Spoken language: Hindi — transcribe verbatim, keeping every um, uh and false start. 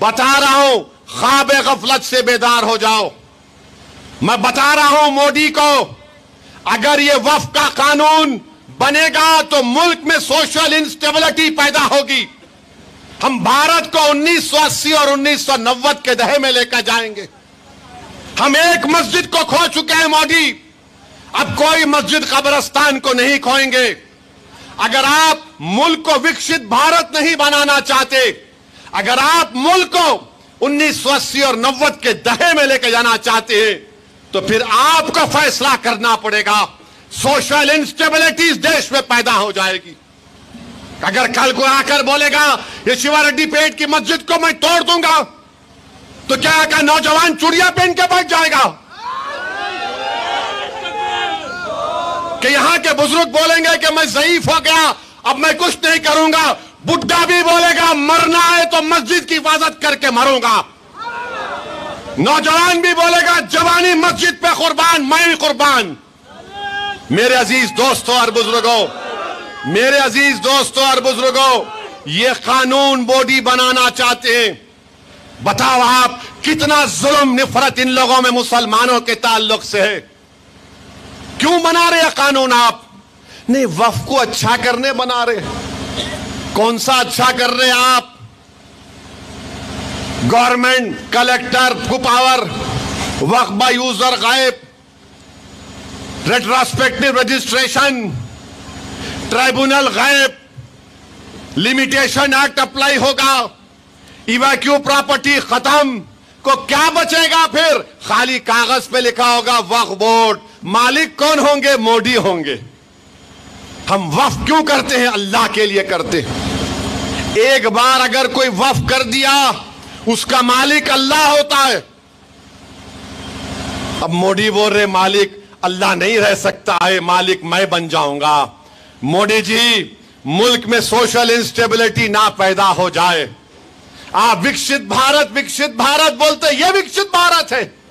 बता रहा हूं, ख्वाब गफलत से बेदार हो जाओ। मैं बता रहा हूं मोदी को, अगर ये वक्फ का कानून बनेगा तो मुल्क में सोशल इंस्टेबिलिटी पैदा होगी। हम भारत को उन्नीस सौ अस्सी और उन्नीस सौ नब्बे के दहे में लेकर जाएंगे। हम एक मस्जिद को खो चुके हैं मोदी, अब कोई मस्जिद कब्रिस्तान को नहीं खोएंगे। अगर आप मुल्क को विकसित भारत नहीं बनाना चाहते, अगर आप मुल्क को उन्नीस सौ अस्सी और नब्बे के दहे में लेकर जाना चाहते हैं, तो फिर आपको फैसला करना पड़ेगा। सोशल इंस्टेबिलिटी इस देश में पैदा हो जाएगी। अगर कल को आकर बोलेगा ये शिवा रेड्डी पेट की मस्जिद को मैं तोड़ दूंगा, तो क्या का नौजवान चूड़ियां पहन के बैठ जाएगा? कि यहां के बुजुर्ग बोलेंगे कि मैं ज़ईफ हो गया, अब मैं कुछ नहीं करूंगा। बुढ़ा भी बोलेगा मरना है तो मस्जिद की हिफाजत करके मरूंगा। नौजवान भी बोलेगा जवानी मस्जिद पे कुर्बान, मैं भी कुर्बान। मेरे अजीज दोस्तों और बुजुर्गों, मेरे अजीज दोस्तों और बुजुर्गों, ये कानून मोदी बनाना चाहते हैं। बताओ आप कितना जुल्म निफरत इन लोगों में मुसलमानों के ताल्लुक से है। क्यों बना रहे कानून आप? नहीं, वक्फ को अच्छा करने बना रहे। कौन सा अच्छा कर रहे आप? गवर्नमेंट कलेक्टर को पावर, वक्फ बाय यूजर गायब, रेट्रोस्पेक्टिव रजिस्ट्रेशन, ट्राइब्यूनल गायब, लिमिटेशन एक्ट अप्लाई होगा, इवैक्यू प्रॉपर्टी खत्म। को क्या बचेगा फिर? खाली कागज पे लिखा होगा वक्फ बोर्ड। मालिक कौन होंगे? मोदी होंगे। हम वक्फ क्यों करते हैं? अल्लाह के लिए करते हैं। एक बार अगर कोई वक्फ कर दिया, उसका मालिक अल्लाह होता है। अब मोदी बोल रहे मालिक अल्लाह नहीं रह सकता है, मालिक मैं बन जाऊंगा। मोदी जी, मुल्क में सोशल इंस्टेबिलिटी ना पैदा हो जाए। आप विकसित भारत विकसित भारत बोलते, ये विकसित भारत है।